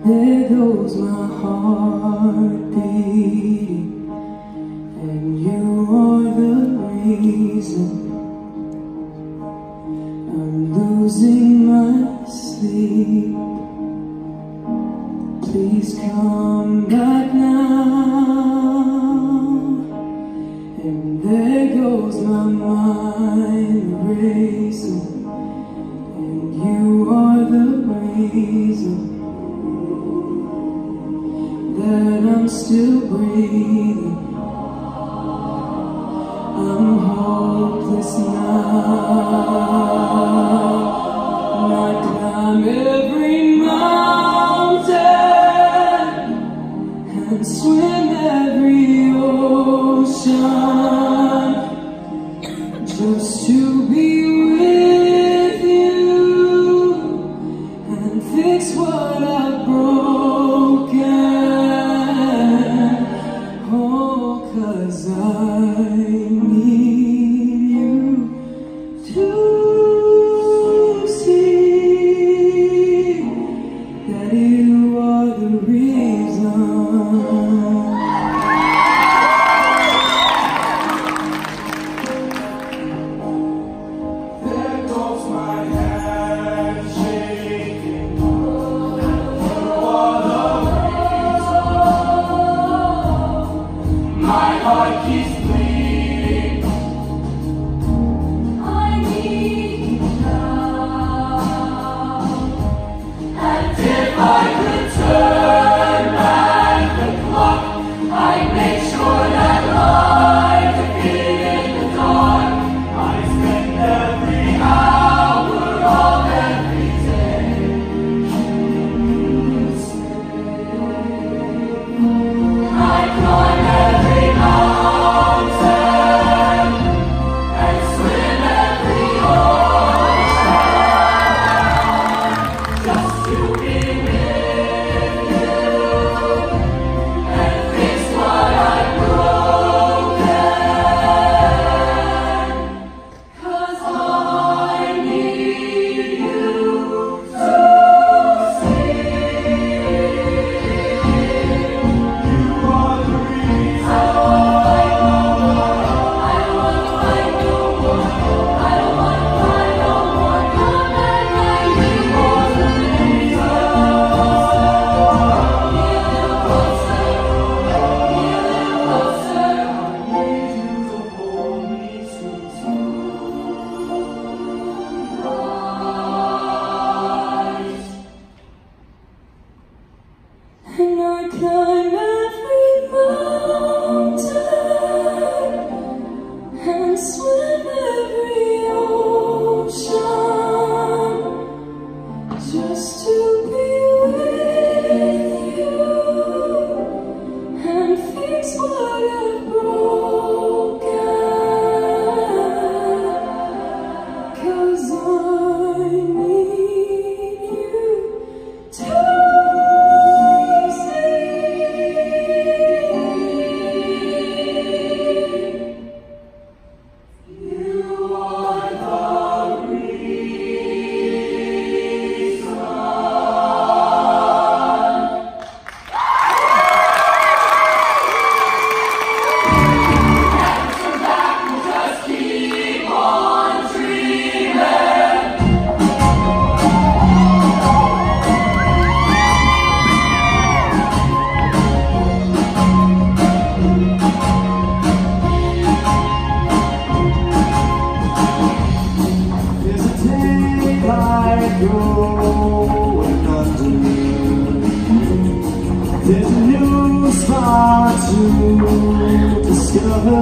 there goes my heart beating, and you are the reason I'm losing my sleep. Please come back now. And there goes my mind racing, and you are the reason that I'm still breathing. I'm hopeless now. I climb every mountain and swim every ocean just to be with you and fix what I've broken. Oh, 'cause I need you to see that you are the reason. And I climb every mountain and swim every ocean just to be with you and fix what I've broken. 'Cause I need you to going under. There's a new spot to discover,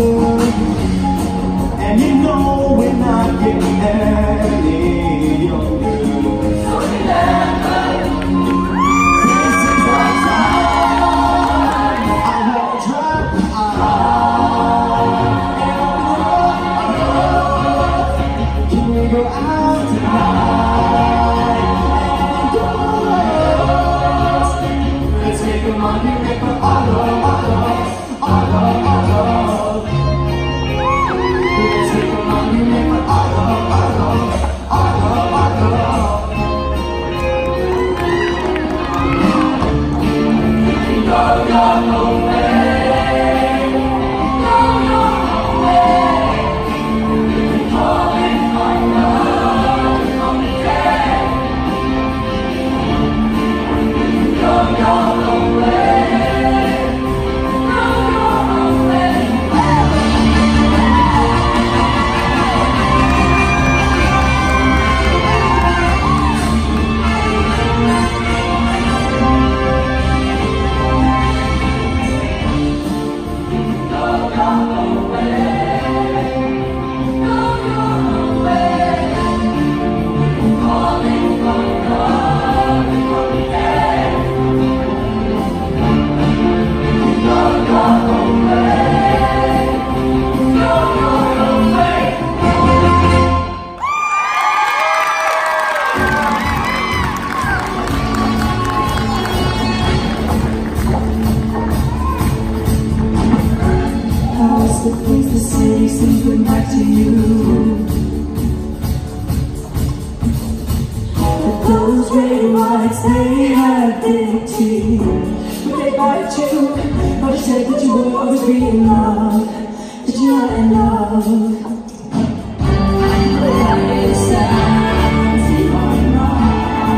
and you know we're not getting any younger. So remember, this is our time. I won't try. Can we go out tonight? Let's make a money ripper, all of. Let's make a money ripper, all of. those red whites, they have big teeth. But they bite you, but they said that you would always be in love, that you're not in love. But it sounds even wrong.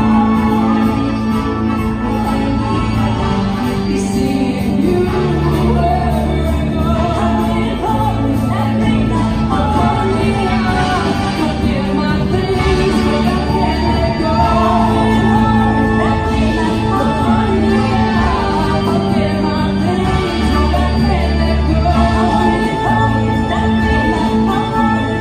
You see, you were coming home every night. I'm calling out, forgive my things, but I can't let go. Every night I'm calling out, forgive my things, but I can't let go. Coming home every night I'm calling.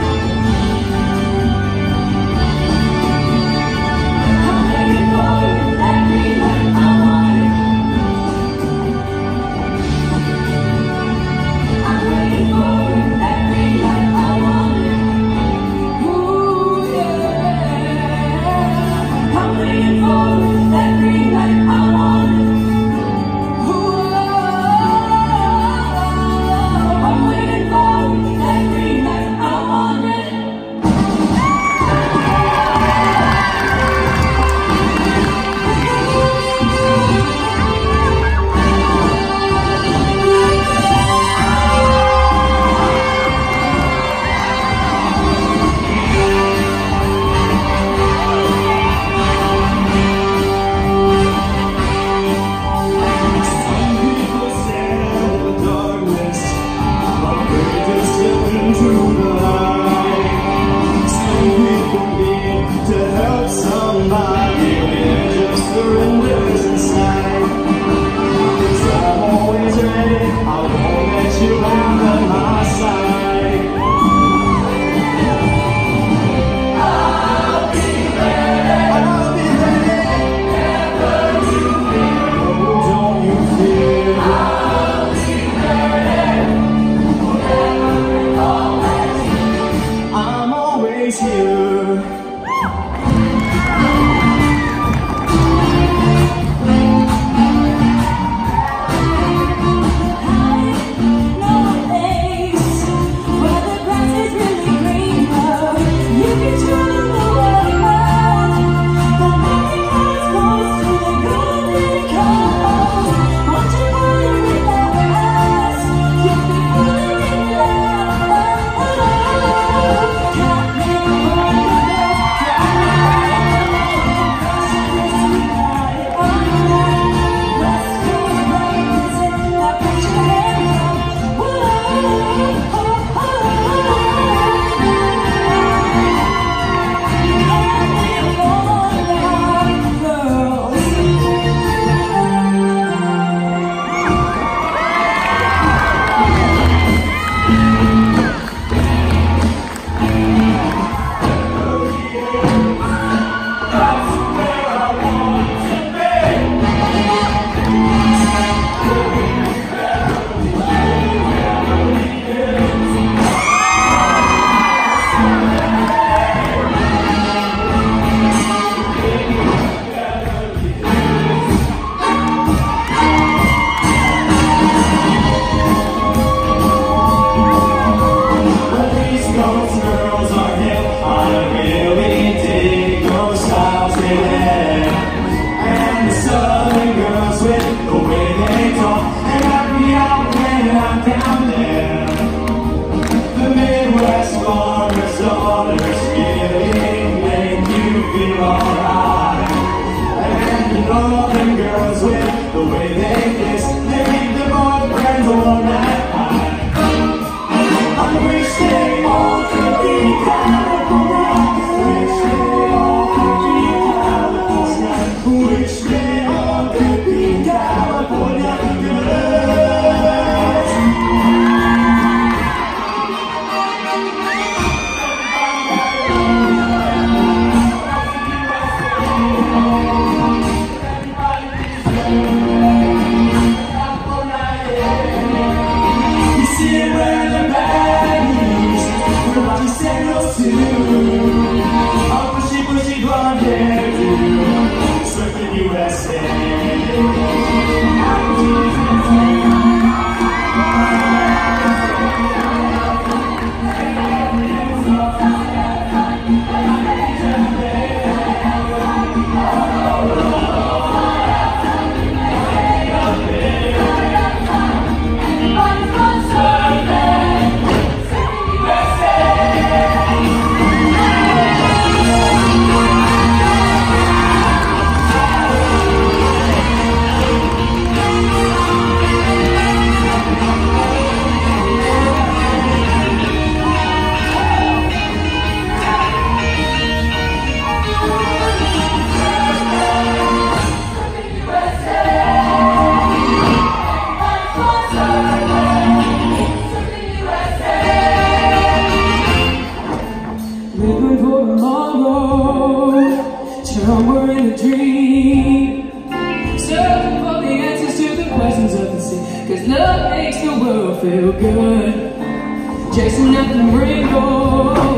a dream, searching for the answers to the questions of the sea. Cause love makes the world feel good, chasing after rainbows.